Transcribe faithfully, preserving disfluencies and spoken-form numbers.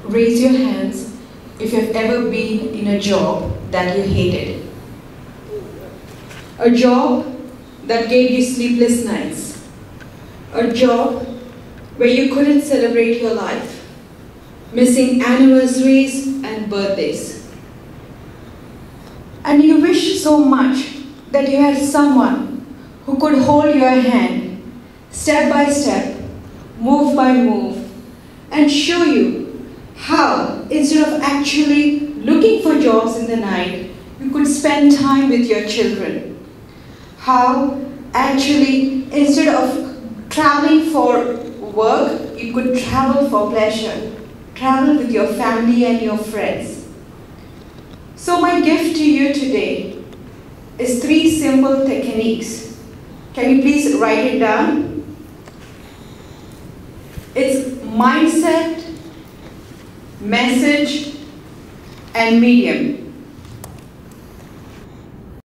raise your hands if you have ever been in a job that you hated. A job that gave you sleepless nights. A job where you couldn't celebrate your life, missing anniversaries and birthdays. And you wish so much that you had someone who could hold your hand, step by step, move by move, and show you how, instead of actually looking for jobs in the night, you could spend time with your children. How, actually, instead of traveling for work, you could travel for pleasure, travel with your family and your friends. So my gift to you today is three simple techniques. Can you please write it down? It's mindset, message, and medium.